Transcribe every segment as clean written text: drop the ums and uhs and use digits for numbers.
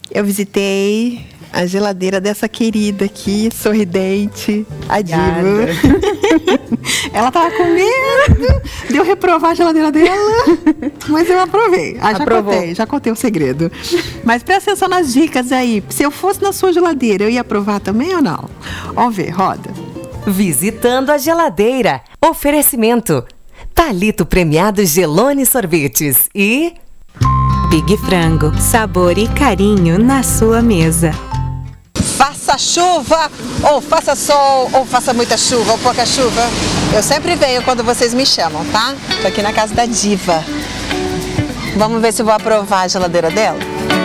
eu visitei a geladeira dessa querida aqui, sorridente, a Diva. Ela tava com medo de eu reprovar a geladeira dela, mas eu aprovei. Já contei o segredo. Mas presta atenção nas dicas aí. Se eu fosse na sua geladeira, eu ia aprovar também ou não? Vamos ver, roda. Visitando a geladeira. Oferecimento: Thalito Premiado Gelone Sorvetes e Big Frango, sabor e carinho na sua mesa. Faça chuva, ou faça sol, ou faça muita chuva, ou pouca chuva. Eu sempre venho quando vocês me chamam, tá? Tô aqui na casa da Diva. Vamos ver se eu vou aprovar a geladeira dela?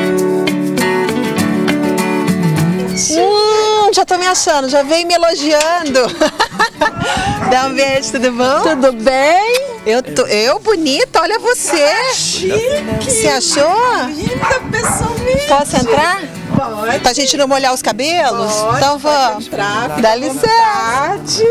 Já tô me achando, já veio me elogiando. Dá um beijo, tudo bom? Tudo bem? Eu bonita, olha você. Chique. Você achou? Linda, pessoalmente. Posso entrar? Pode. Pra gente não molhar os cabelos? Pode, então vamos. Entrar, dá licença.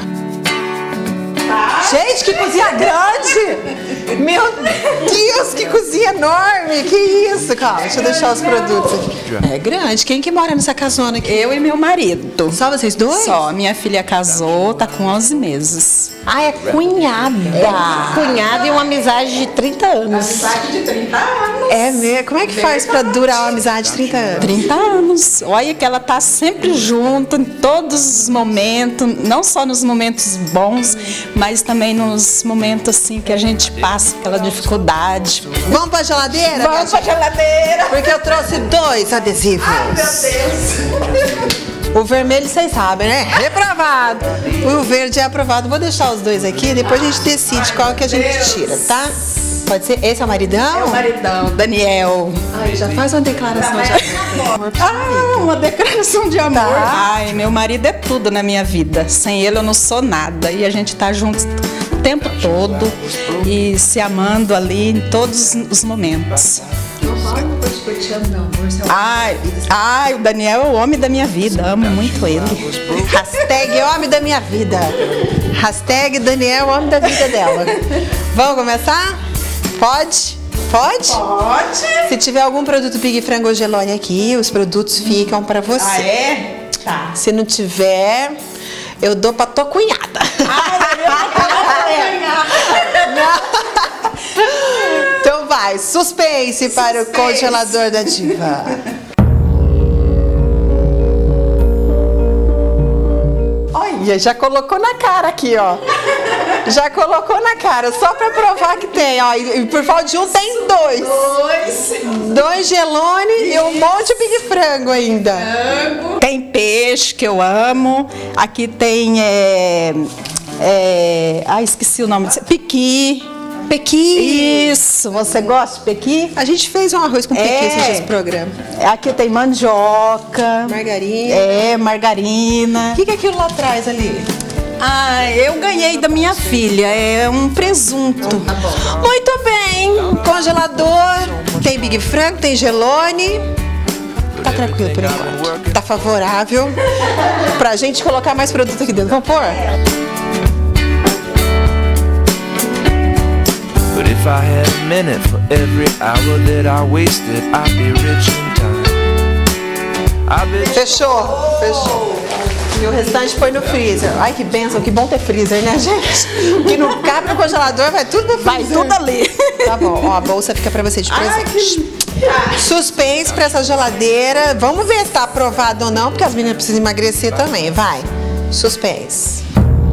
Gente, que cozinha grande! Meu Deus, que cozinha enorme! Que isso, calma, deixa eu deixar os produtos aqui. É grande. Quem que mora nessa casona aqui? Eu e meu marido. Só vocês dois? Só. Minha filha casou, tá com 11 meses. Ah, é cunhada. Cunhada e uma amizade de 30 anos. Amizade de 30 anos. É mesmo? Como é que faz pra durar uma amizade de 30 anos? 30 anos. Olha que ela tá sempre junto em todos os momentos, não só nos momentos bons, mas também nos momentos assim que a gente passa aquela dificuldade. Vamos pra geladeira? Vamos pra geladeira. Porque eu trouxe 2 adesivos. Ai, meu Deus. O vermelho vocês sabem, né? Reprovado. O verde é aprovado. Vou deixar os 2 aqui, depois a gente decide qual que a gente tira, tá? Pode ser? Esse é o maridão? É o maridão, Daniel. Ai, já faz uma declaração de amor. Uma declaração de amor. Tá. Ai, meu marido é tudo na minha vida. Sem ele eu não sou nada. E a gente tá junto o tempo todo e se amando ali em todos os momentos. Ai, o Daniel é o homem da minha vida. Amo muito ele. Hashtag homem da minha vida. Hashtag Daniel, homem da vida dela. Vamos começar? Pode? Pode? Pode. Se tiver algum produto Big Frango Gelone aqui, os produtos ficam pra você. Ah, é? Tá. Se não tiver, eu dou pra tua cunhada. Então vai, suspense para o congelador da Diva. Olha, já colocou na cara aqui, ó. Já colocou na cara, só pra provar que tem, ó. E por falta de um tem 2. 2 gelone e um monte de Big Frango ainda. Tem peixe que eu amo. Aqui tem esqueci o nome disso. Pequi. Pequi. Isso, você gosta de pequi? A gente fez um arroz com pequi nesse programa. Aqui tem mandioca. Margarina. Margarina. O que é aquilo lá atrás ali? Ah, eu ganhei da minha filha, é um presunto. Tá bom. Muito bem, congelador, tem Big Frango, tem gelone. Tá tranquilo por enquanto. Tá favorável pra gente colocar mais produto aqui dentro. Vamos pôr? But if I had a minute for every hour that I wasted, I'd be rich in time. Fechou, fechou. E o restante põe no freezer. Ai, que bênção, que bom ter freezer, né, gente? Que não cabe no congelador, vai tudo pro freezer. Vai tudo ali. Tá bom, ó, a bolsa fica pra você de presente. Suspense pra essa geladeira. Vamos ver se tá aprovado ou não, porque as meninas precisam emagrecer também. Vai, suspense.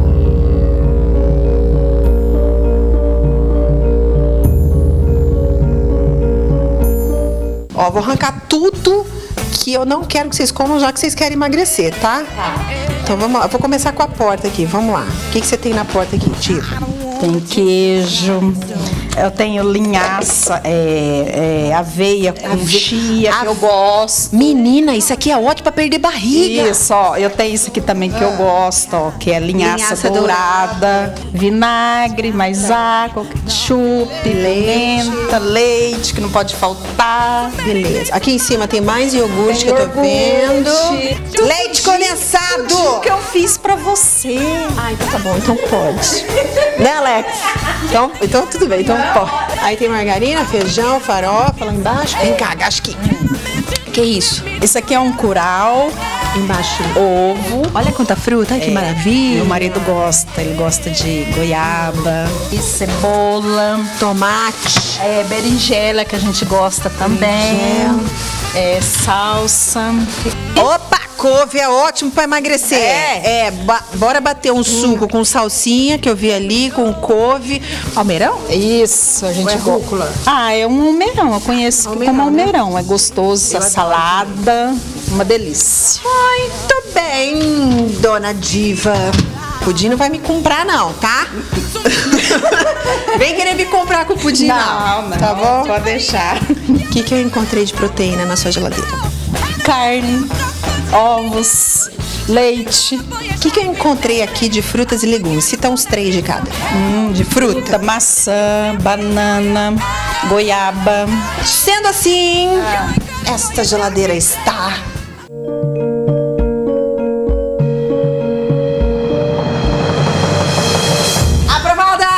Ó, vou arrancar tudo que eu não quero que vocês comam, já que vocês querem emagrecer, tá? Então vamos lá, eu vou começar com a porta aqui, vamos lá. O que você tem na porta aqui, Tira? Tem queijo, eu tenho linhaça, aveia com chia, que eu gosto. Menina, isso aqui é ótimo pra perder barriga. Isso, ó, eu tenho isso aqui também que eu gosto, ó, que é linhaça dourada, vinagre, mais água, ketchup, pimenta, leite, que não pode faltar. Beleza. Aqui em cima tem mais iogurte que eu tô vendo. Leite condensado! Que eu fiz pra você. Ah, então tá bom, então pode. Né, Alex? Então tudo bem, então Aí tem margarina, feijão, farofa lá embaixo. Vem cá, acho que é isso? Isso aqui é um curau, Embaixo. ovo. Olha quanta fruta, ai, que maravilha. Meu marido gosta, ele gosta de goiaba, e cebola, Tomate. berinjela que a gente gosta também, salsa. Opa, couve é ótimo pra emagrecer. Bora bater um suco com salsinha que eu vi ali, com couve. Almeirão? Isso, a gente rúcula? é um almeirão, eu conheço como almeirão. É gostoso, a salada, uma delícia. Muito bem, dona Diva. Pudim não vai me comprar não, tá? Vem querer me comprar com pudim não. Tá bom? Pode deixar. O que eu encontrei de proteína na sua geladeira? Carne, ovos, leite. O que eu encontrei aqui de frutas e legumes? Cita uns 3 de cada. De fruta, maçã, banana, goiaba. Sendo assim, esta geladeira está... aprovada!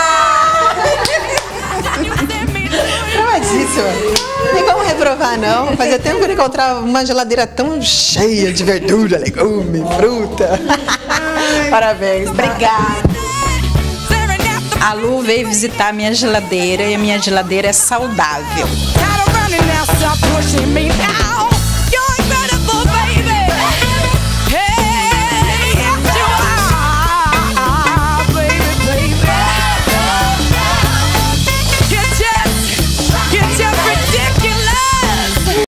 Aprovadíssima. Não tem como reprovar, não. Fazia tempo que eu não encontrava uma geladeira tão cheia de verdura, legume, fruta. Parabéns. Obrigada. A Lu veio visitar a minha geladeira e a minha geladeira é saudável. Gotta run and now stop pushing me now.